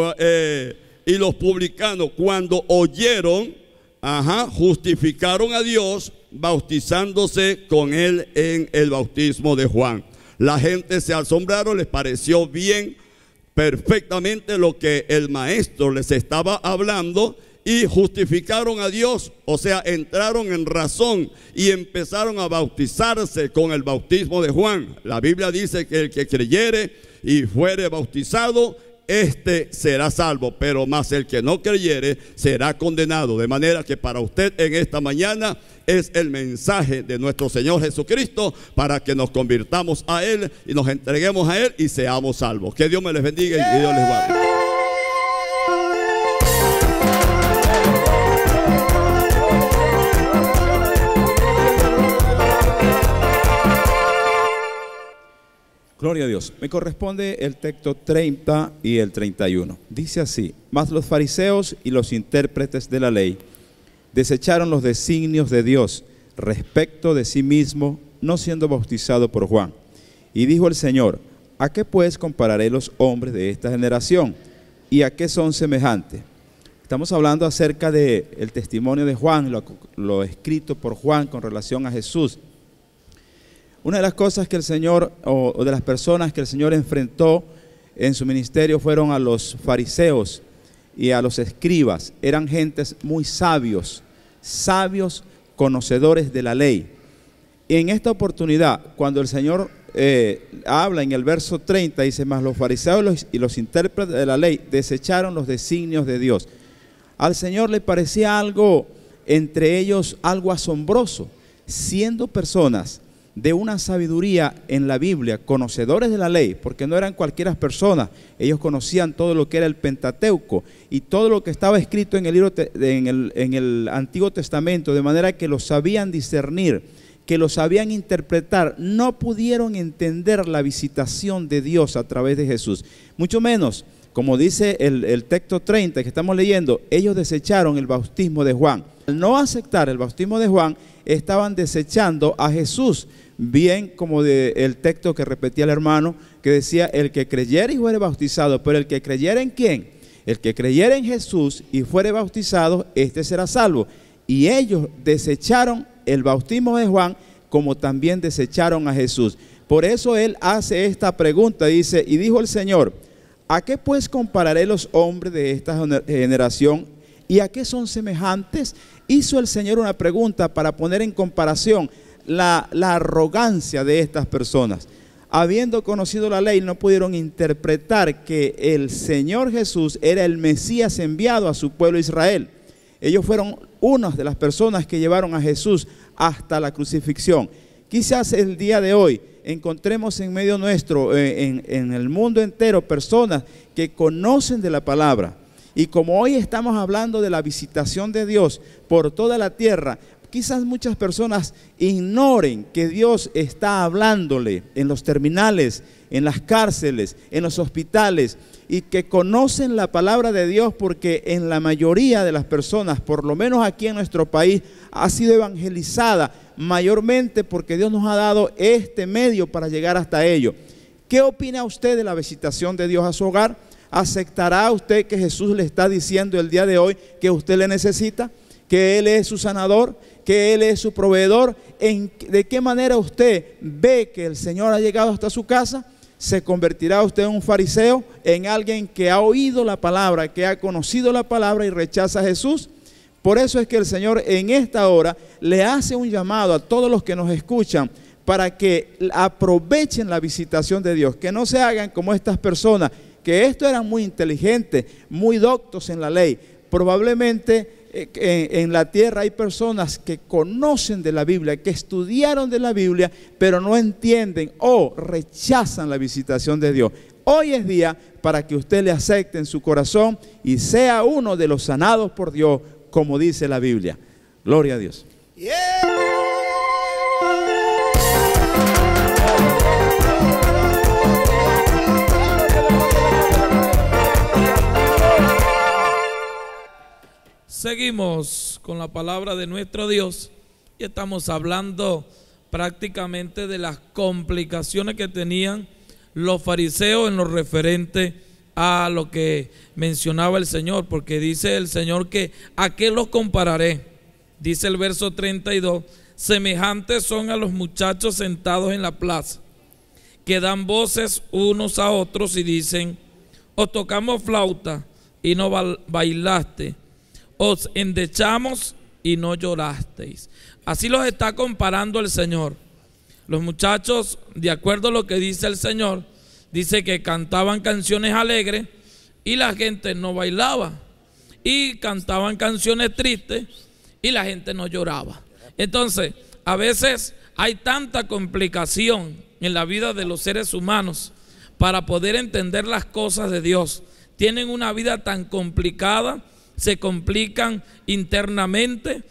eh, y los publicanos, cuando oyeron, ajá, justificaron a Dios bautizándose con él en el bautismo de Juan. La gente se asombraron, les pareció bien, perfectamente lo que el Maestro les estaba hablando, y justificaron a Dios, o sea, entraron en razón y empezaron a bautizarse con el bautismo de Juan. La Biblia dice que el que creyere y fuere bautizado, este será salvo, pero más el que no creyere será condenado. De manera que para usted en esta mañana es el mensaje de nuestro Señor Jesucristo para que nos convirtamos a Él y nos entreguemos a Él y seamos salvos. Que Dios me les bendiga y Dios les guarde. Gloria a Dios. Me corresponde el texto treinta y el treinta y uno. Dice así: mas los fariseos y los intérpretes de la ley desecharon los designios de Dios respecto de sí mismo, no siendo bautizado por Juan. Y dijo el Señor: ¿a qué pues compararé los hombres de esta generación? ¿Y a qué son semejantes? Estamos hablando acerca del testimonio de Juan, lo, lo escrito por Juan con relación a Jesús. Una de las cosas que el Señor, o, o de las personas que el Señor enfrentó en su ministerio, fueron a los fariseos y a los escribas. Eran gentes muy sabios, sabios conocedores de la ley. Y en esta oportunidad, cuando el Señor eh, habla en el verso treinta, dice: mas los fariseos y los, y los intérpretes de la ley desecharon los designios de Dios. Al Señor le parecía algo, entre ellos, algo asombroso, siendo personas de una sabiduría en la Biblia, conocedores de la ley, porque no eran cualquiera personas. Ellos conocían todo lo que era el Pentateuco y todo lo que estaba escrito en el, libro, en el, en el Antiguo Testamento, de manera que lo sabían discernir, que lo sabían interpretar. No pudieron entender la visitación de Dios a través de Jesús, mucho menos, como dice el, el texto treinta que estamos leyendo, ellos desecharon el bautismo de Juan. Al no aceptar el bautismo de Juan, estaban desechando a Jesús, bien como de el texto que repetía el hermano, que decía: el que creyere y fuere bautizado. Pero el que creyere en ¿quién? El que creyere en Jesús y fuere bautizado, este será salvo. Y ellos desecharon el bautismo de Juan, como también desecharon a Jesús. Por eso él hace esta pregunta, dice: y dijo el Señor: ¿a qué pues compararé los hombres de esta generación? ¿Y a qué son semejantes? Hizo el Señor una pregunta para poner en comparación la, la arrogancia de estas personas. Habiendo conocido la ley, no pudieron interpretar que el Señor Jesús era el Mesías enviado a su pueblo Israel. Ellos fueron unas de las personas que llevaron a Jesús hasta la crucifixión. Quizás el día de hoy encontremos en medio nuestro, eh, en, en el mundo entero, personas que conocen de la palabra. Y como hoy estamos hablando de la visitación de Dios por toda la tierra, quizás muchas personas ignoren que Dios está hablándole en los terminales, en las cárceles, en los hospitales, y que conocen la palabra de Dios porque en la mayoría de las personas, por lo menos aquí en nuestro país, ha sido evangelizada mayormente porque Dios nos ha dado este medio para llegar hasta ello. ¿Qué opina usted de la visitación de Dios a su hogar? ¿Aceptará usted que Jesús le está diciendo el día de hoy que usted le necesita? ¿Que Él es su sanador? ¿Que Él es su proveedor? ¿En, ¿De qué manera usted ve que el Señor ha llegado hasta su casa? ¿Se convertirá usted en un fariseo? ¿En alguien que ha oído la palabra, que ha conocido la palabra y rechaza a Jesús? Por eso es que el Señor en esta hora le hace un llamado a todos los que nos escuchan para que aprovechen la visitación de Dios, que no se hagan como estas personas, que estos eran muy inteligentes, muy doctos en la ley. Probablemente en la tierra hay personas que conocen de la Biblia, que estudiaron de la Biblia, pero no entienden o rechazan la visitación de Dios. Hoy es día para que usted le acepte en su corazón y sea uno de los sanados por Dios, como dice la Biblia. Gloria a Dios. Yeah. Seguimos con la palabra de nuestro Dios y estamos hablando prácticamente de las complicaciones que tenían los fariseos en lo referente a lo que mencionaba el Señor, porque dice el Señor que ¿a qué los compararé? Dice el verso treinta y dos, semejantes son a los muchachos sentados en la plaza, que dan voces unos a otros y dicen, os tocamos flauta y no bailaste, os endechamos y no llorasteis. Así los está comparando el Señor. Los muchachos, de acuerdo a lo que dice el Señor, dice que cantaban canciones alegres y la gente no bailaba, y cantaban canciones tristes y la gente no lloraba. Entonces, a veces hay tanta complicación en la vida de los seres humanos para poder entender las cosas de Dios. Tienen una vida tan complicada, se complican internamente,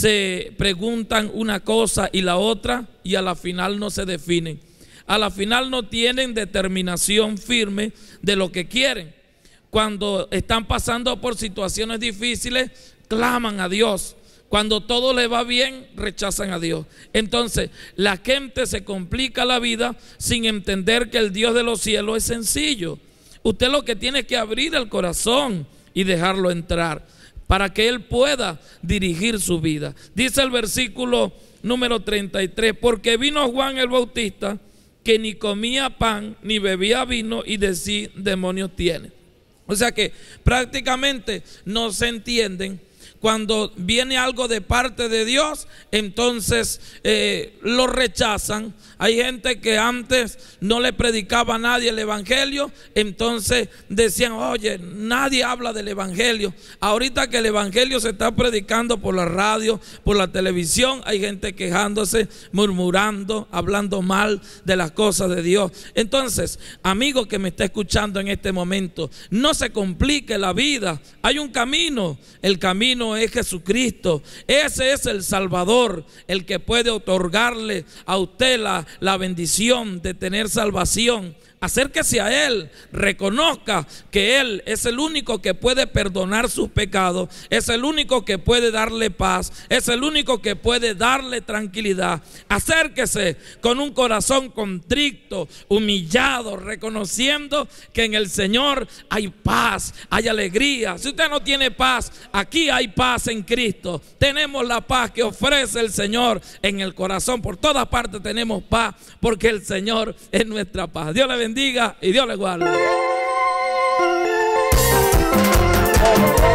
se preguntan una cosa y la otra y a la final no se definen. A la final no tienen determinación firme de lo que quieren. Cuando están pasando por situaciones difíciles, claman a Dios. Cuando todo le va bien, rechazan a Dios. Entonces, la gente se complica la vida sin entender que el Dios de los cielos es sencillo. Usted lo que tiene es que abrir el corazón y dejarlo entrar para que Él pueda dirigir su vida. Dice el versículo número treinta y tres, porque vino Juan el Bautista, que ni comía pan ni bebía vino y de sí demonios tiene. O sea que prácticamente no se entienden. Cuando viene algo de parte de Dios, entonces eh, lo rechazan. Hay gente que antes no le predicaba a nadie el evangelio, entonces decían, oye, nadie habla del evangelio. Ahorita que el evangelio se está predicando por la radio, por la televisión, hay gente quejándose, murmurando, hablando mal de las cosas de Dios. Entonces, amigo que me está escuchando en este momento, no se complique la vida. Hay un camino, el camino es Jesucristo. Ese es el Salvador, el que puede otorgarle a usted la, la bendición de tener salvación. Acérquese a Él, reconozca que Él es el único que puede perdonar sus pecados, es el único que puede darle paz, es el único que puede darle tranquilidad. Acérquese con un corazón contrito, humillado, reconociendo que en el Señor hay paz, hay alegría. Si usted no tiene paz, aquí hay paz en Cristo. Tenemos la paz que ofrece el Señor en el corazón. Por todas partes tenemos paz, porque el Señor es nuestra paz. Dios le bendiga. Diga y Dios le guarde.